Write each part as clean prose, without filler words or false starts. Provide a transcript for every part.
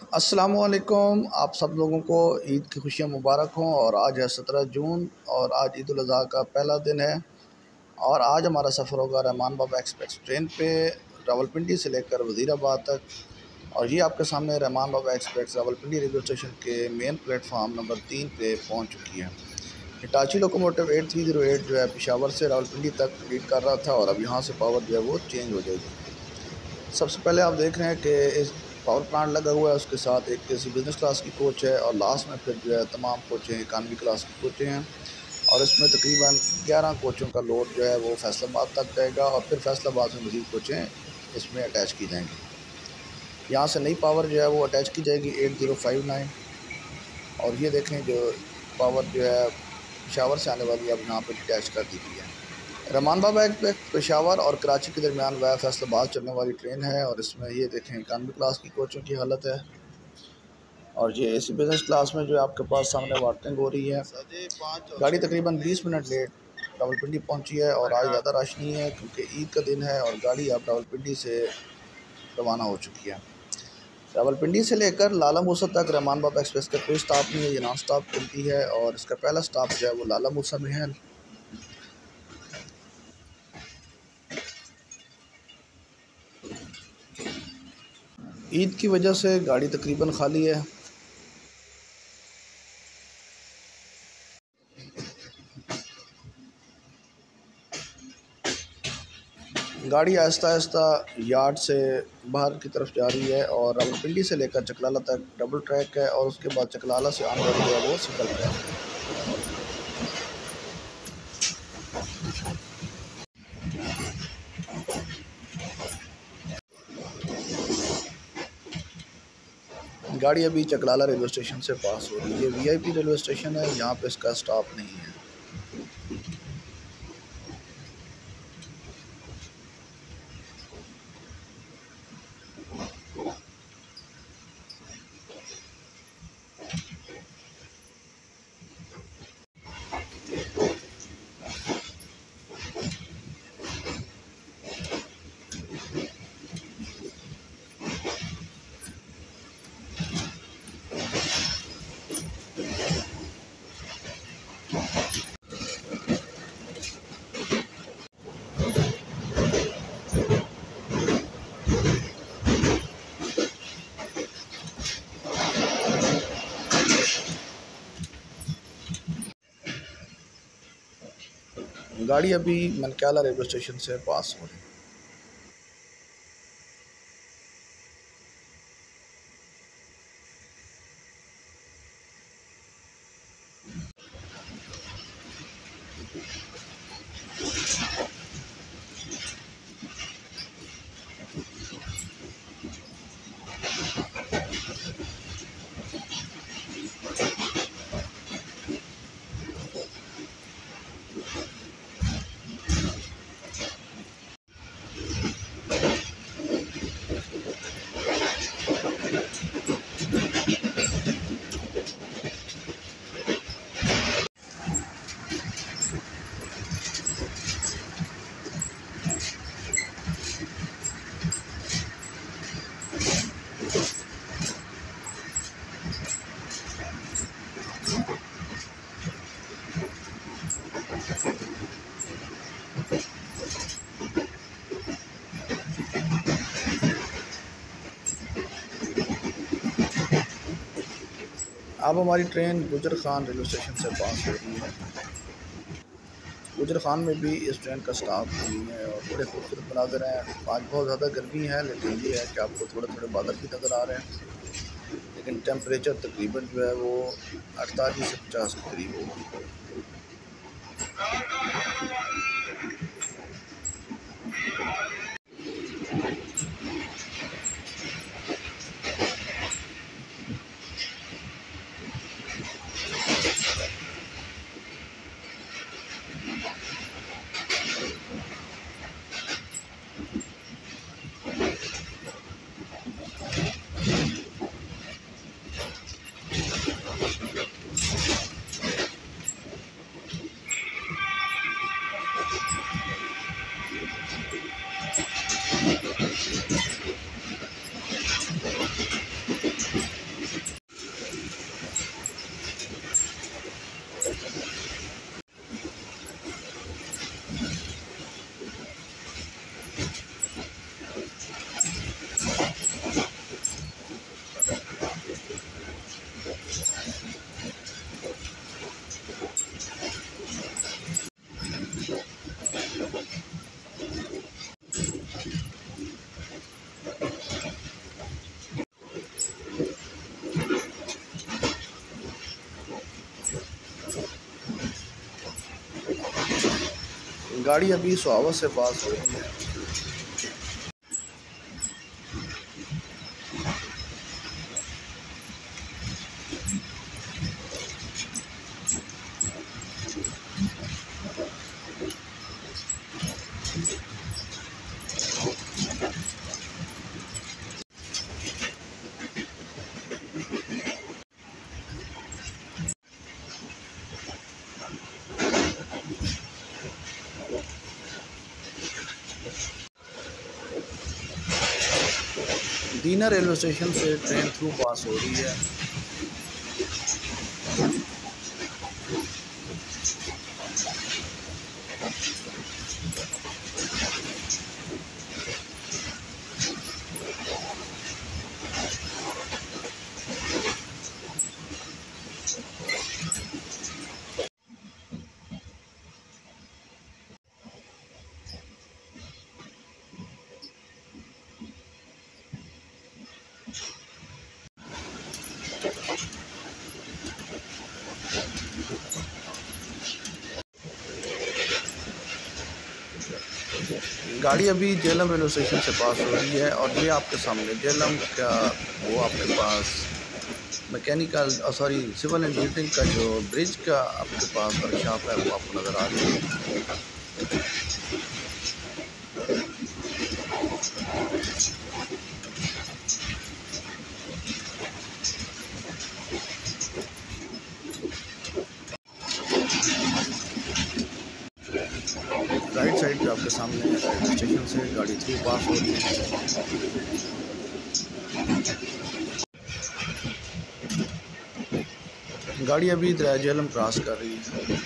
अस्सलामुअलैकुम। आप सब लोगों को ईद की खुशियाँ मुबारक हों। और आज है 17 जून और आज ईद उल अज़हा का पहला दिन है। और आज हमारा सफ़र होगा रहमान बाबा एक्सप्रेस ट्रेन पे रावलपिंडी से लेकर वज़ीराबाद तक। और ये आपके सामने Rahman Baba express Rawalpindi railway station के मेन प्लेटफार्म नंबर 3 पे पहुंच चुकी है। हिटाची लोकोमोटिव 8308 जो है पेशावर से रावलपिंडी तक लीड कर रहा था और अब यहाँ से पावर जो है वो चेंज हो जाएगी। सबसे पहले आप देख रहे हैं कि इस पावर प्लांट लगा हुआ है, उसके साथ एक एसी बिज़नेस क्लास की कोच है और लास्ट में फिर जो है तमाम कोचें इकानमी क्लास की कोचें हैं। और इसमें तकरीबन 11 कोचों का लोड जो है वो फैसलाबाद तक जाएगा और फिर फैसलाबाद में मज़ीद कोचें इसमें अटैच की जाएंगी। यहाँ से नई पावर जो है वो अटैच की जाएगी 8059। और ये देखें जो पावर जो है पेशावर से आने वाली अब यहाँ पर अटैच कर दी गई है। रहमान बाबा एक्सप्रेस पेशावर और कराची के दरमियान वह फैसलाबाद चलने वाली ट्रेन है और इसमें ये देखें इकानमी क्लास की कोचों की हालत है। और ये एसी बिज़नेस क्लास में जो है आपके पास सामने वार्टिंग हो रही है। गाड़ी तकरीबन 20 मिनट लेट रावलपिंडी पहुंची है और आज ज़्यादा रश नहीं है क्योंकि ईद का दिन है और गाड़ी अब रावलपिंडी से रवाना हो चुकी है। रावलपिंडी से लेकर लाला मूसा तक रहमान बाबा एक्सप्रेस का कोई स्टॉप नहीं है, ये नॉन स्टॉप चलती है और इसका पहला स्टॉप जो है वो लाला मूसा में है। ईद की वजह से गाड़ी तकरीबन खाली है। गाड़ी आहिस्ता आहिस्ता यार्ड से बाहर की तरफ जा रही है और रावलपिंडी से लेकर चकलाला तक डबल ट्रैक है और उसके बाद चकलाला से आने वाली है वो सिंगल ट्रैक है। गाड़ी अभी चकलाला रेलवे स्टेशन से पास हो रही है। ये वीआईपी रेलवे स्टेशन है, यहाँ पे इसका स्टॉप नहीं है। गाड़ी अभी मनक्याला रेलवे स्टेशन से पास हो रही है। अब हमारी ट्रेन गुजर खान रेलवे स्टेशन से पास हो रही है। गुजर खान में भी इस ट्रेन का स्टॉप नहीं है और बड़े खूबसूरत मनाज़र हैं। आज बहुत ज़्यादा गर्मी है लेकिन ये है कि आपको थोड़े थोड़े बादल भी नज़र आ रहे हैं, लेकिन टेम्परेचर तकरीबन जो है वो 48 से 50 के करीब होगी। गाड़ी अभी सुहावा से पास हो रही है। दीना रेलवे स्टेशन से ट्रेन थ्रू पास हो रही है। गाड़ी अभी जेलम रेलवे स्टेशन से पास हो रही है और ये आपके सामने जेलम का वो आपके पास मैकेनिकल सिविल इंजीनियरिंग का जो ब्रिज का आपके पास वर्कशॉप है वो आपको नज़र आ रही है। राइट साइड पे आपके सामने रेलवे स्टेशन से गाड़ी थ्रू पास हो रही है। गाड़ी अभी दरिया झेलम क्रॉस कर रही है।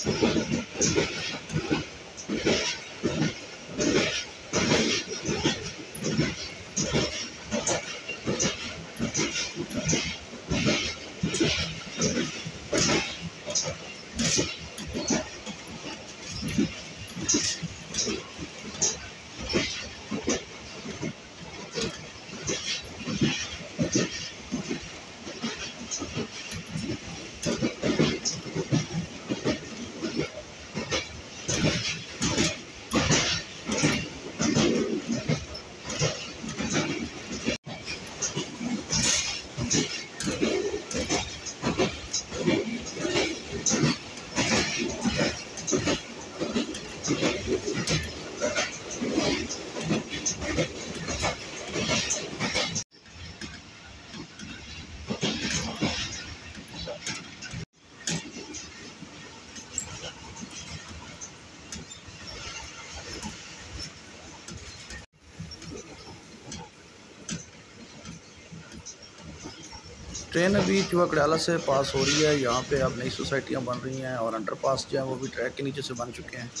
ट्रेन अभी चुवाकड़ाला से पास हो रही है। यहाँ पे अब नई सोसाइटियाँ बन रही हैं और अंडरपास जो है वो भी ट्रैक के नीचे से बन चुके हैं।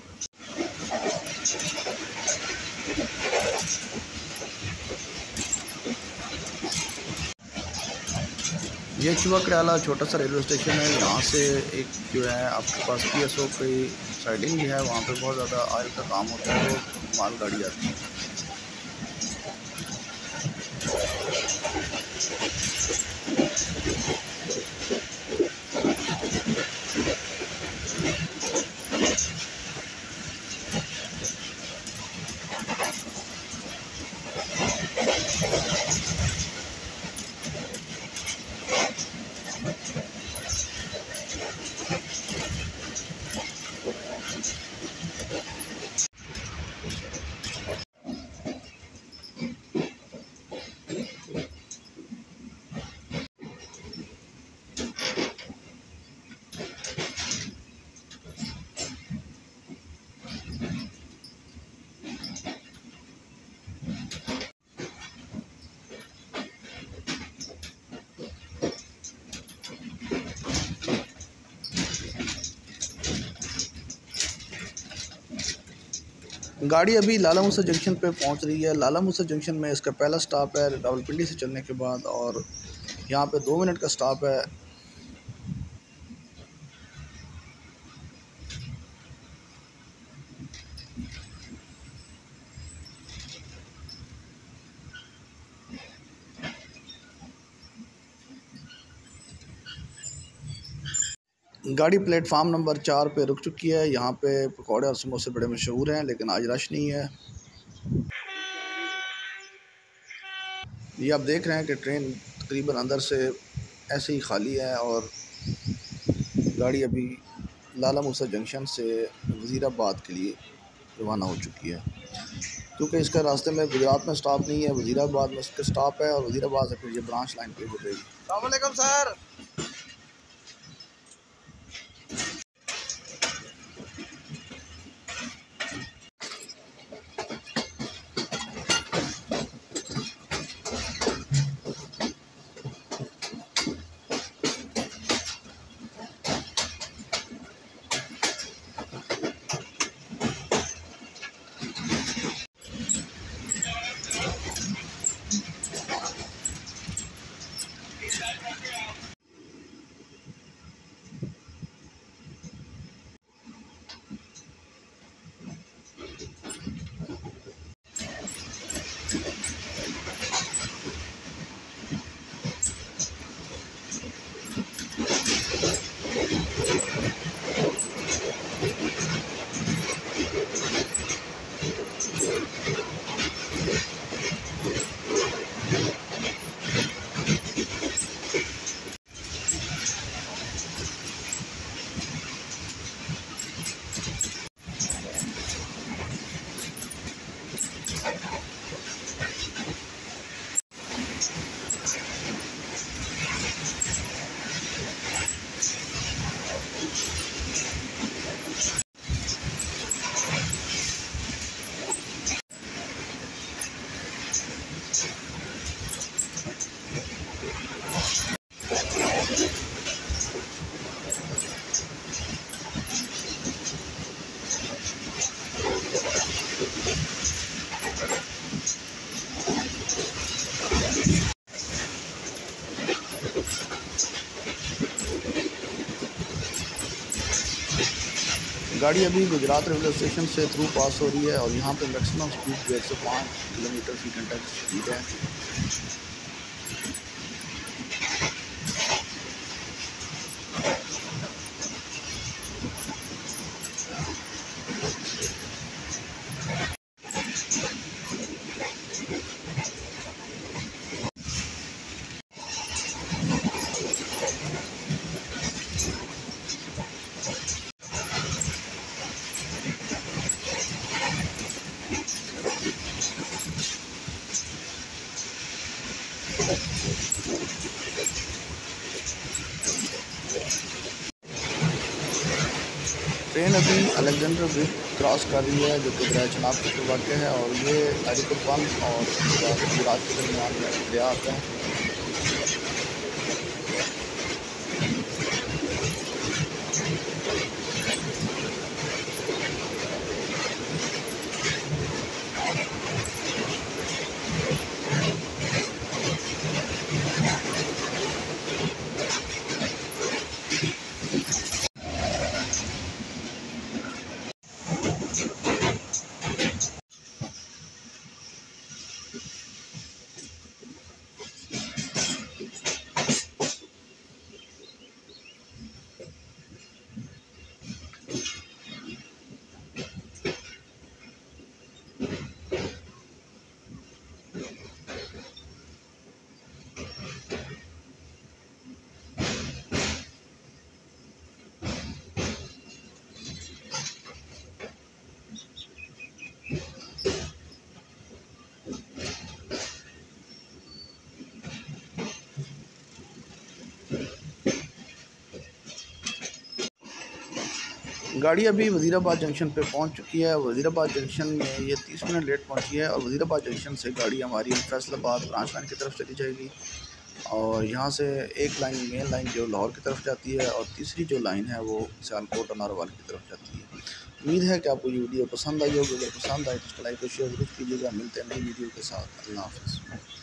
ये चुवाकड़ाला छोटा सा रेलवे स्टेशन है। यहाँ से एक जो है आपके पास PSO की साइडिंग भी है, वहाँ पे बहुत ज़्यादा ऑयल का काम होता है, तो मालगाड़ी आती है। गाड़ी अभी लाला मूसा जंक्शन पे पहुंच रही है। लाला मूसा जंक्शन में इसका पहला स्टॉप है रावलपिंडी से चलने के बाद, और यहाँ पे 2 मिनट का स्टॉप है। गाड़ी प्लेटफार्म नंबर 4 पे रुक चुकी है। यहाँ पे पकौड़े और समोसे बड़े मशहूर हैं, लेकिन आज रश नहीं है। ये आप देख रहे हैं कि ट्रेन तकरीबन अंदर से ऐसे ही खाली है और गाड़ी अभी लाला मूसा जंक्शन से वज़ीराबाद के लिए रवाना हो चुकी है, क्योंकि इसका रास्ते में गुजरात में स्टॉप नहीं है, वज़ीराबाद में इसका स्टॉप है और वज़ीराबाद से फिर ये ब्रांच लाइन पे गुजरेगी। अस्सलाम वालेकुम सर। गाड़ी अभी गुजरात रेलवे स्टेशन से थ्रू पास हो रही है और यहाँ पे मैक्सिमम स्पीड 105 किलोमीटर फी घंटा की स्पीड है। ट्रेन अभी अलेक्जेंडर ब्रिज क्रॉस कर रही है, जो कि दरिया चनाब के वाक़ है और ये अलीपुर बंद और गुजरात के दरमियान में दरिया आता है। गाड़ी अभी वज़ीराबाद जंक्शन पे पहुंच चुकी है। वज़ीराबाद जंक्शन में ये 30 मिनट लेट पहुंची है और वज़ीराबाद जंक्शन से गाड़ी हमारी फैसलाबाद ब्रांच लाइन की तरफ चली जाएगी और यहाँ से एक लाइन मेन लाइन जो लाहौर की तरफ जाती है और तीसरी जो लाइन है वो सियालकोट और नारोवाल की तरफ जाती है। उम्मीद है कि आपको ये वीडियो पसंद आई होगी। अगर पसंद आए तो उसको लाइक और शेयर ज़रूर कीजिएगा। मिलते हैं नई वीडियो के साथ। अल्लाह हाफ़िज़।